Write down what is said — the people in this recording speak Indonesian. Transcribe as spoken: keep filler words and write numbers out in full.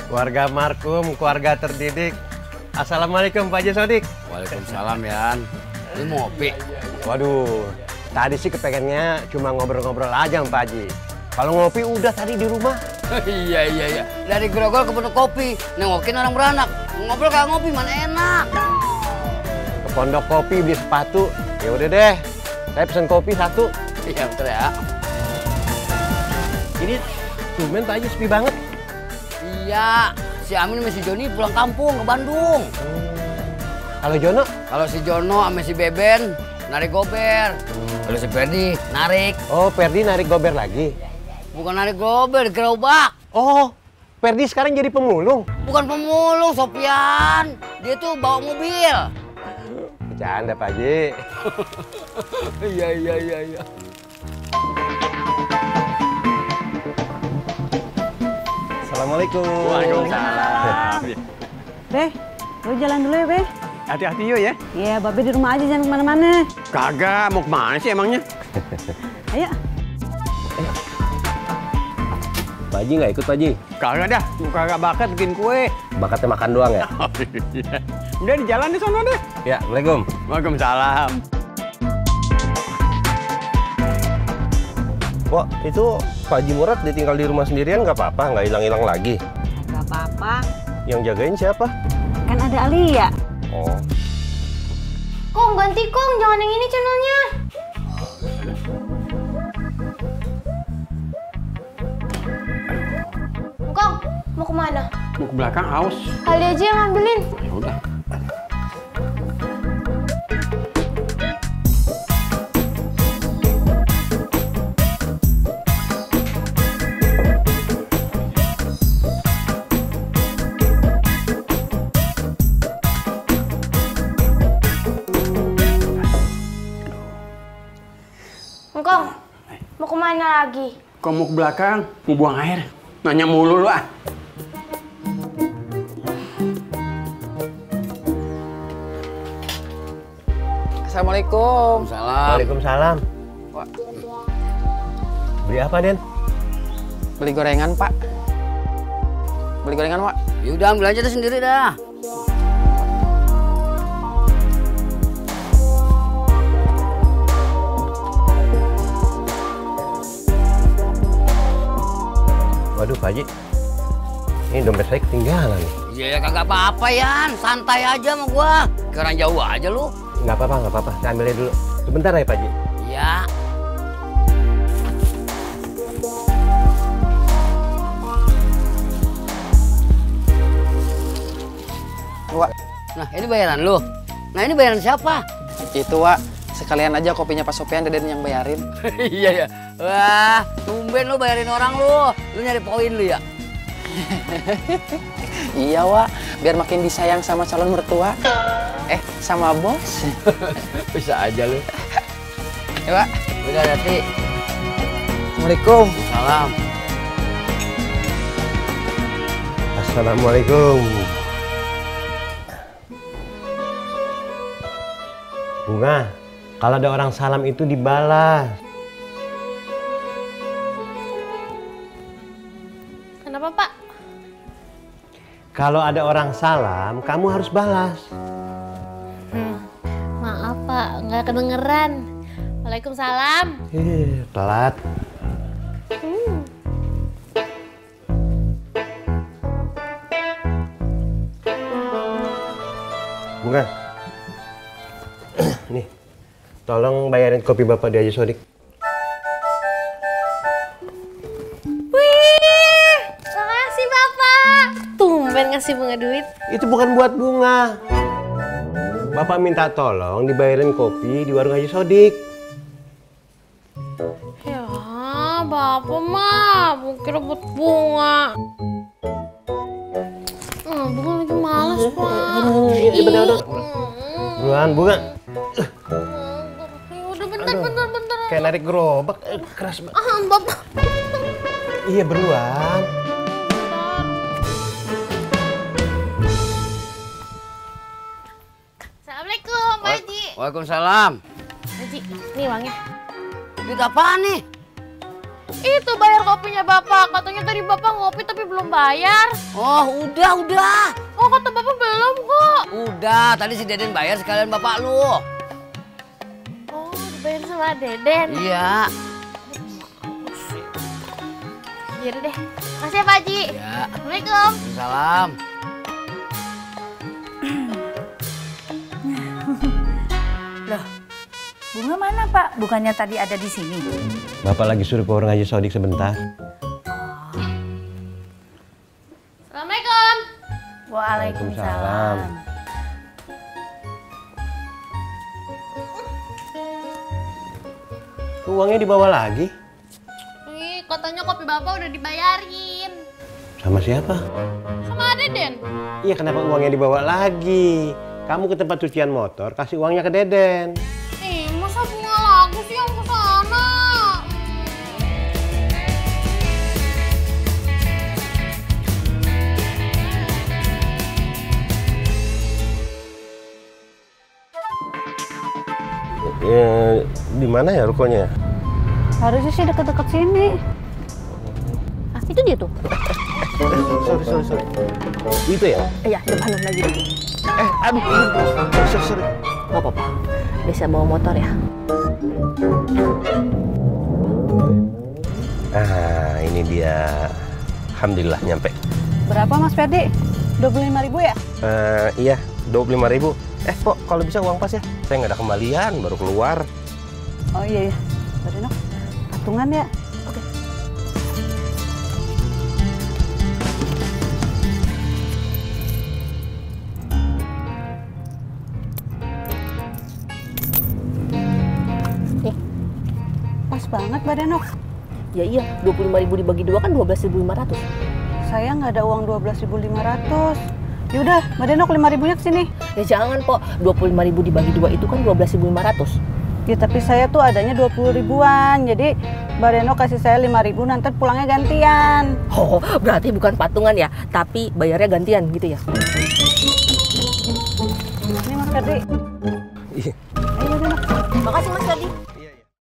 Keluarga markum, keluarga terdidik. Assalamualaikum Pak Haji Sodik. Waalaikumsalam Yan. Ini mau ngopi? Waduh, tadi sih kepengennya cuma ngobrol-ngobrol aja sama Pak Haji. Kalau ngopi udah tadi di rumah. Iya iya iya. Dari Grogol ke Pondok Kopi, nengokin orang beranak. Ngobrol kayak ngopi mana enak. Ke Pondok Kopi beli sepatu. Ya udah deh, saya pesen kopi satu. Iya betul ya. Ini tumben Pak Haji sepi banget. Iya, si Amin sama si Joni pulang kampung ke Bandung. Hmm. Kalau Jono? Kalau si Jono sama si Beben narik gober. Hmm. Kalau si Ferdi narik. Oh, Ferdi narik gober lagi? Bukan narik gober, gerobak. Oh, Ferdi sekarang jadi pemulung? Bukan pemulung, Sopian. Dia tuh bawa mobil. Bercanda Pak Haji. Iya iya iya iya. Assalamualaikum. Waalaikumsalam. Beh, lu jalan dulu ya, Beh. Hati-hati yuk ya. Iya, Babe di rumah aja, jangan kemana-mana. Kagak, mau kemana sih emangnya? Ayo. Pak Haji nggak ikut Pak Haji? Kagak dah, kagak bakat bikin kue. Bakatnya makan doang ya? Udah di jalan di sono deh. Ya, Assalamualaikum. Waalaikumsalam. Kok itu Pak Haji Murad ditinggal di rumah sendirian nggak apa-apa, nggak hilang-hilang lagi? Gak apa-apa. Yang jagain siapa? Kan ada Alia. Oh. Kong, ganti Kong, jangan yang ini channelnya. Kong, mau kemana? Mau ke belakang haus. Kali aja yang ngambilin. Ya udah. Kong, mau kemana lagi? Kok mau ke belakang? Mau buang air? Nanya mulu lu ah. Assalamualaikum. Salam. Waalaikumsalam. Pak. Beli apa, Den? Beli gorengan, Pak. Beli gorengan, Pak. Yaudah ambil aja deh sendiri dah. Waduh, Pak Haji. Ini dompet saya ketinggalan. Iya ya kagak apa-apa Yan, santai aja sama gua. Kurang jauh aja lu. Nggak apa-apa, nggak apa-apa. Saya ambilnya dulu. Sebentar ya, Pak Haji. Iya. Wak, Nah ini bayaran lu. Nah ini bayaran siapa? itu, Wak. Sekalian aja kopinya Pak Sopian, Deden yang bayarin. Iya ya. Wah, tumben lu bayarin orang lu. Lu nyari poin lu ya. Iya, Wak. Biar makin disayang sama calon mertua. Eh, sama bos. Bisa aja lu. Ya, Wak. Udah hati. Assalamualaikum. Salam. Assalamualaikum. Bunga, kalau ada orang salam itu dibalas. Kenapa, Pak? Kalau ada orang salam, kamu harus balas. Hmm, maaf, Pak. Nggak kedengeran. Waalaikumsalam. Eh, telat. Hmm. Bunga. Nih, tolong bayarin kopi Bapak di Haji Sodik. Wih, makasih Bapak. Tumben ngasih bunga duit. Itu bukan buat bunga. Bapak minta tolong dibayarin kopi di warung Haji Sodik. Ya, Bapak mah kira buat bunga. Hmm, bunga lagi malas, Pak. Ini bener-bener. Buruan, Bunga. Udah bentar, bentar, bentar. Kayak narik gerobak, eh, keras banget. Ah, Bapak. Iya, beruan. Assalamualaikum, Pak Haji. Waalaikumsalam. Haji, ini uangnya. Duit apaan nih? Itu bayar kopinya Bapak. Katanya tadi Bapak ngopi tapi belum bayar. Oh, udah, udah. Oh, kata Bapak belum kok. Udah, tadi si Deden bayar sekalian bapak lu. Oh, dibayar sama Deden. Iya. Yaudah deh. Makasih ya Pak Haji. Iya. Assalamualaikum. Salam. Loh, bunga mana Pak? Bukannya tadi ada di sini? Bapak lagi suruh ke orang Haji Sodik sebentar. Assalamualaikum. Waalaikumsalam. Uangnya dibawa lagi? Ih, katanya kopi Bapak udah dibayarin. Sama siapa? Sama Deden. Iya, kenapa uangnya dibawa lagi? Kamu ke tempat cucian motor, kasih uangnya ke Deden. Ih, masa bunga lagi sih yang kesana? Ya, di mana ya rukonya? Harusnya sih deket-deket sini. Ah, itu dia tuh. Sorry, sorry, sorry. Itu ya? Iya, depanan lagi. Eh, aduh, sorry, sorry. Gak apa-apa. Bisa bawa motor ya? Ah, ini dia. Alhamdulillah nyampe. Berapa Mas Ferdi? dua puluh lima ribu ya? Uh, iya, dua puluh lima ribu. Eh, Pok, kalau bisa uang pas ya. Saya nggak ada kembalian, baru keluar. Oh iya, iya. Badeno, patungan ya? Oke. Nih, pas banget Badeno. Ya iya, dua puluh lima ribu dibagi dua kan dua belas ribu lima ratus. Saya nggak ada uang dua belas ribu lima ratus. Yaudah, Badeno lima ribunya kesini. Ya jangan, Pok. dua puluh lima ribu dibagi dua itu kan dua belas ribu lima ratus. Ya tapi saya tuh adanya dua puluh ribuan. Jadi Badeno kasih saya lima ribu, nanti pulangnya gantian. Oh, berarti bukan patungan ya, tapi bayarnya gantian gitu ya? Ini Mas Ferdi. Iya. Ayo Badeno. Makasih Mas Ferdi.